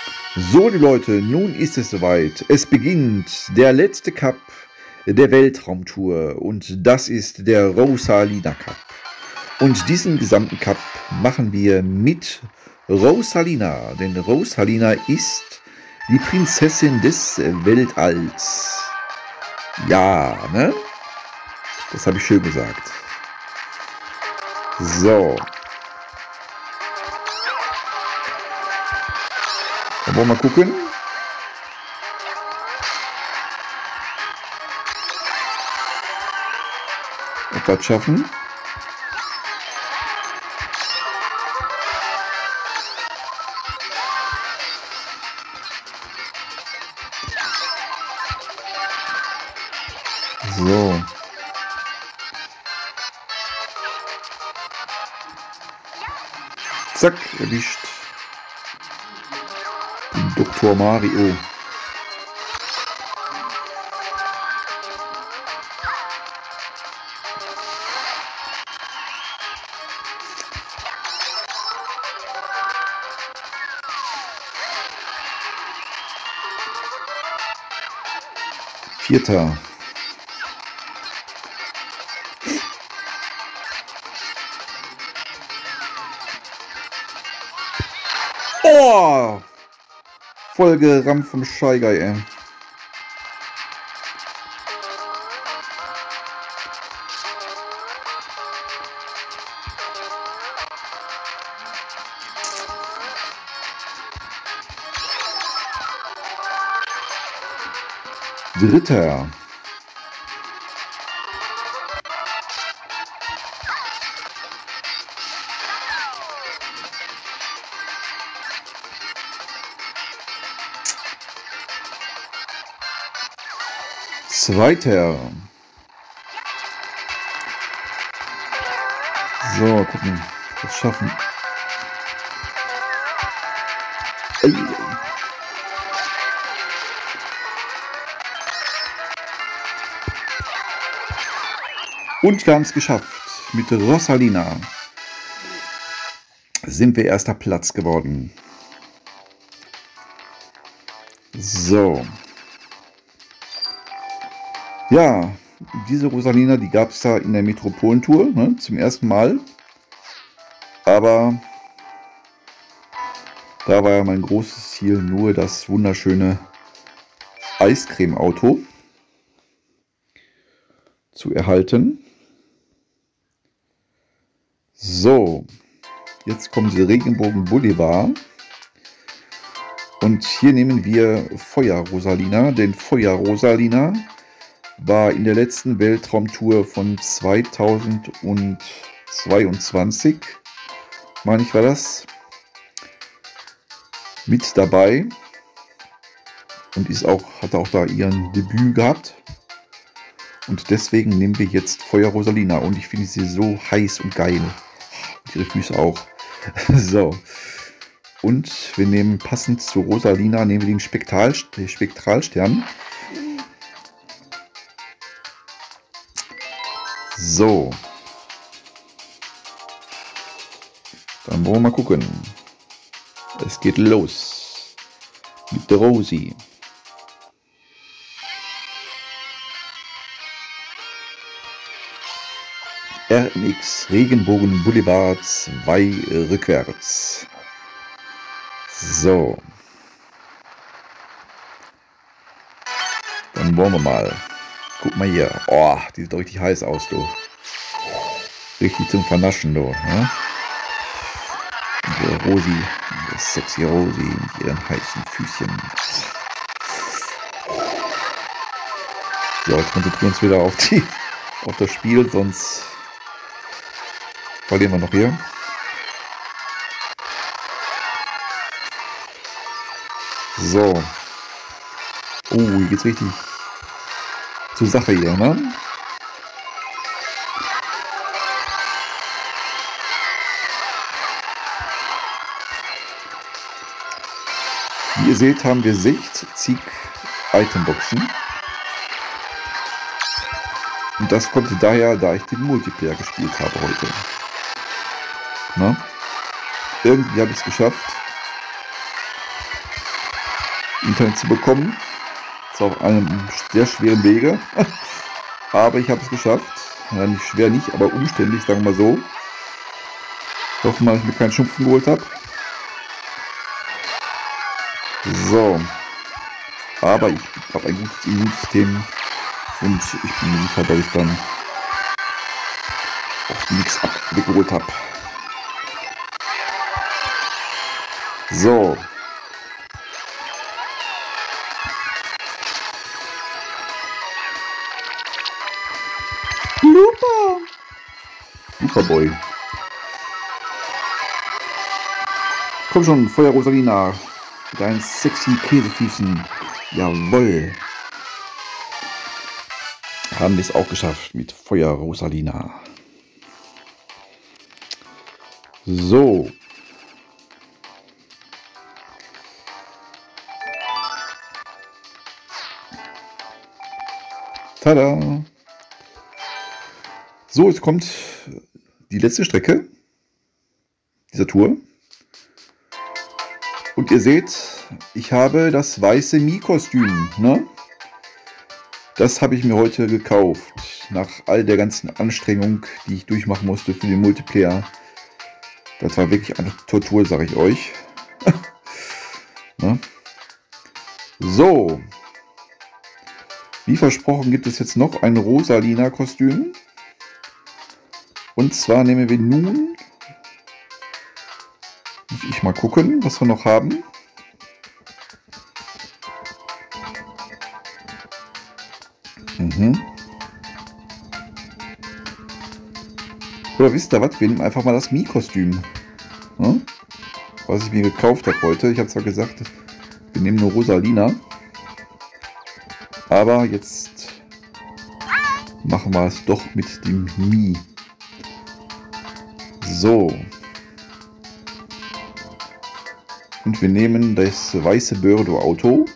So, die Leute, nun ist es soweit. Es beginnt der letzte Cup der Weltraumtour und das ist der Rosalina Cup. Und diesen gesamten Cup machen wir mit Rosalina, denn Rosalina ist die Prinzessin des Weltalls. Ja, ne? Das habe ich schön gesagt. So. Dann wollen wir mal gucken. Ob wir das schaffen. So. Zack, erwischt. Den Dr. Mario. Vierter. Oh! Voll gerammt vom Shy Guy, ey. Dritter. Zweiter. So, gucken. Das schaffen. Und wir haben es geschafft. Mit Rosalina sind wir erster Platz geworden. So. Ja, diese Rosalina, die gab es da in der Metropolentour, ne, zum ersten Mal. Aber da war ja mein großes Ziel nur das wunderschöne Eiscreme-Auto zu erhalten. So, jetzt kommt der Regenbogen Boulevard. Und hier nehmen wir Feuer Rosalina, denn Feuer Rosalina war in der letzten Weltraumtour von 2022, meine ich, war das, mit dabei und hat auch da ihren Debüt gehabt. Und deswegen nehmen wir jetzt Feuer Rosalina und ich finde sie so heiß und geil. Und ihre Füße auch. So. Und wir nehmen passend zu Rosalina, nehmen wir den Spektralstern. So. Dann wollen wir mal gucken. Es geht los. Mit der Rosi. RMX Regenbogen Boulevard 2 rückwärts. So. Dann wollen wir mal. Guck mal hier. Oh, die sieht doch richtig heiß aus, du. Richtig zum Vernaschen, du. Ne? Und die Rosi, die sexy Rosi mit ihren heißen Füßchen. So, jetzt konzentrieren wir uns wieder auf das Spiel, sonst verlieren wir noch hier. So. Oh, hier geht's richtig zur Sache hier, ne? Wie ihr seht, haben wir 60 Itemboxen. Und das kommt daher, da ich den Multiplayer gespielt habe heute. Na? Irgendwie habe ich es geschafft, Internet zu bekommen. Zwar auf einem sehr schweren Wege, aber ich habe es geschafft. Ja, nicht schwer nicht, aber umständlich, sagen wir mal so. Ich hoffe mal, dass ich mir keinen Schnupfen geholt habe. So. Aber ich habe ein gutes Immunsystem und ich bin mir sicher, dass ich dann auch nichts abgeholt habe. So. Superboy. Komm schon, Feuer Rosalina. Mit deinen sexy Käsefüßen. Jawoll. Haben wir es auch geschafft mit Feuer Rosalina. So. Tada. So, jetzt kommt die letzte Strecke dieser Tour. Und ihr seht, ich habe das weiße Mii-Kostüm. Ne? Das habe ich mir heute gekauft. Nach all der ganzen Anstrengung, die ich durchmachen musste für den Multiplayer. Das war wirklich eine Tortur, sage ich euch. Ne? So. Wie versprochen gibt es jetzt noch ein Rosalina-Kostüm. Und zwar nehmen wir nun, muss ich mal gucken, was wir noch haben. Oder wisst ihr was, wir nehmen einfach mal das Mii-Kostüm. Ja? Was ich mir gekauft habe heute. Ich habe zwar gesagt, wir nehmen nur Rosalina. Aber jetzt machen wir es doch mit dem Mii. So. Und wir nehmen das weiße Birdo-Auto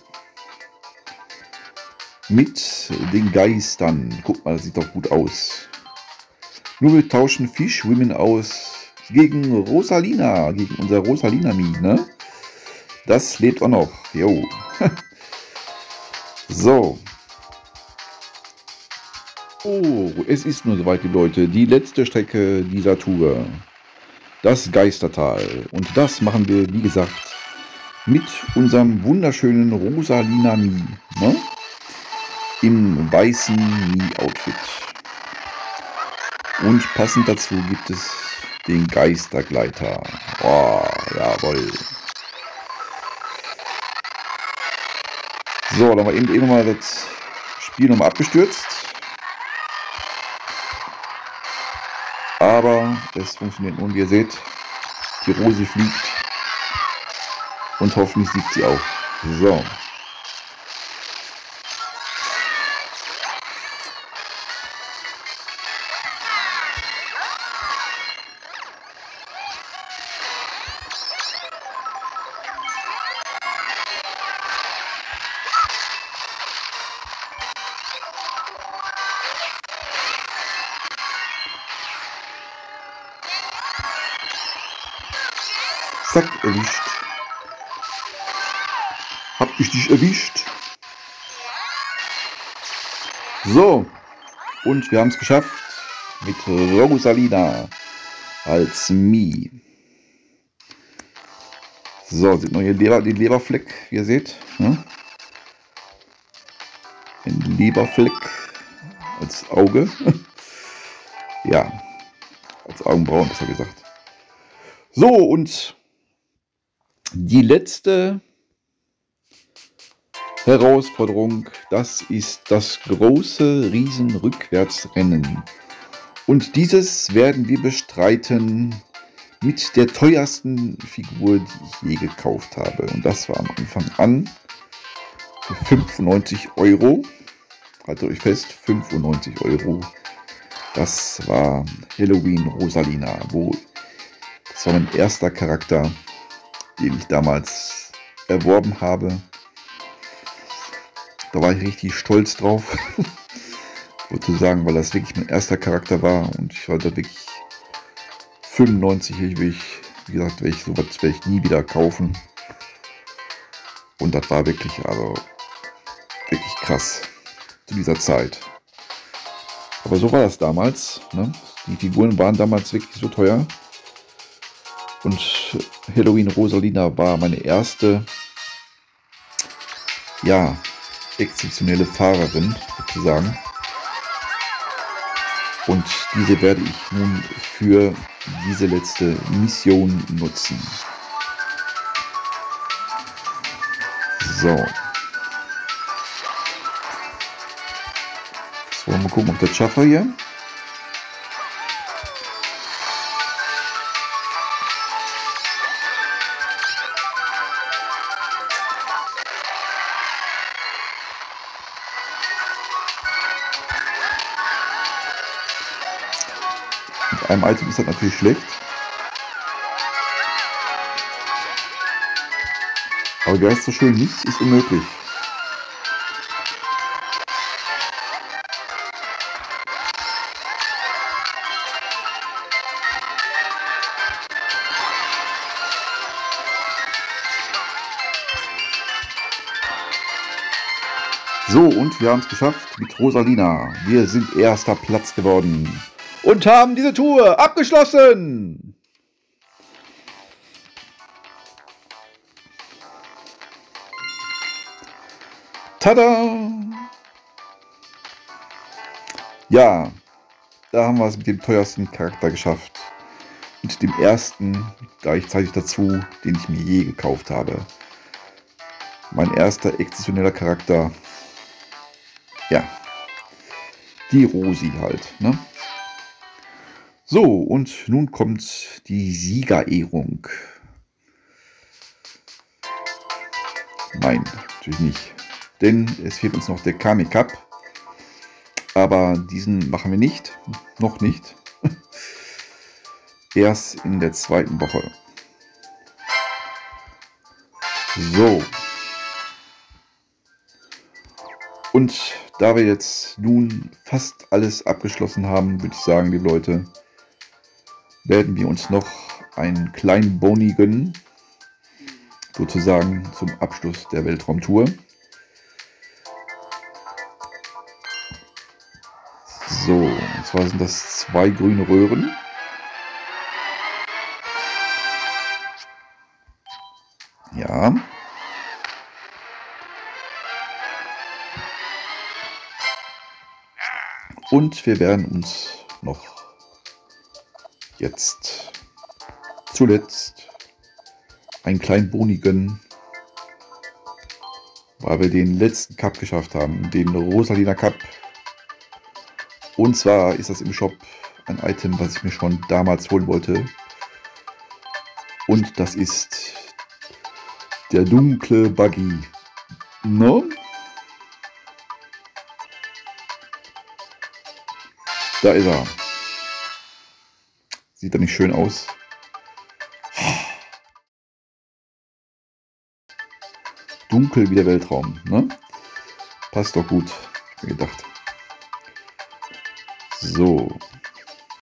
mit den Geistern. Guck mal, das sieht doch gut aus. Nur wir tauschen Fischwomen aus gegen Rosalina, gegen unser Rosalina-Mii, ne? Das lebt auch noch. Jo. So. Oh, es ist nur soweit, die Leute. Die letzte Strecke dieser Tour. Das Geistertal. Und das machen wir, wie gesagt, mit unserem wunderschönen Rosalina-Mii. Ne? Im weißen Mii-Outfit. Und passend dazu gibt es den Geistergleiter. Oh, jawohl. So, dann haben wir eben mal das Spiel nochmal abgestürzt. Aber es funktioniert nun, wie ihr seht. Die Rose fliegt. Und hoffentlich siegt sie auch. So. Zack, erwischt. Hab ich dich erwischt. So. Und wir haben es geschafft. Mit Rosalina als Mii. So, sieht man hier den Leberfleck, wie ihr seht. Ne? Ein Leberfleck als Auge. Ja, als Augenbrauen, besser gesagt. So, und die letzte Herausforderung, das ist das große Riesenrückwärtsrennen. Und dieses werden wir bestreiten mit der teuersten Figur, die ich je gekauft habe. Und das war am Anfang an für 95 Euro. Haltet euch fest, 95 Euro. Das war Halloween Rosalina. Das war mein erster Charakter, den ich damals erworben habe. Da war ich richtig stolz drauf, sozusagen, weil das wirklich mein erster Charakter war und ich wollte wirklich 95, wie gesagt, sowas werde ich nie wieder kaufen. Und das war wirklich, also wirklich krass zu dieser Zeit. Aber so war das damals. Ne? Die Figuren waren damals wirklich so teuer. Und Halloween Rosalina war meine erste, ja, exzeptionelle Fahrerin sozusagen. Und diese werde ich nun für diese letzte Mission nutzen. So. Jetzt wollen wir gucken, ob das schaffe hier. Mit einem Item ist das natürlich schlecht. Aber wie heißt so schön, nichts ist unmöglich. So, und wir haben es geschafft mit Rosalina. Wir sind erster Platz geworden und haben diese Tour abgeschlossen. Tada! Ja, da haben wir es mit dem teuersten Charakter geschafft. Mit dem ersten, gleichzeitig dazu, den ich mir je gekauft habe. Mein erster exzeptioneller Charakter. Ja, die Rosi halt, ne? So, und nun kommt die Siegerehrung. Nein, natürlich nicht. Denn es fehlt uns noch der Kami Cup. Aber diesen machen wir nicht. Noch nicht. Erst in der zweiten Woche. So. Und da wir jetzt nun fast alles abgeschlossen haben, würde ich sagen, liebe Leute, werden wir uns noch einen kleinen Boni gönnen. Sozusagen zum Abschluss der Weltraumtour. So, und zwar sind das 2 grüne Röhren. Ja. Und wir werden uns noch jetzt zuletzt einen kleinen Boni gönnen, weil wir den letzten Cup geschafft haben, den Rosalina Cup. Und zwar ist das im Shop ein Item, was ich mir schon damals holen wollte. Und das ist der dunkle Buggy. No? Da ist er. Sieht er nicht schön aus? Dunkel wie der Weltraum, ne? Passt doch gut, hab ich mir gedacht. So.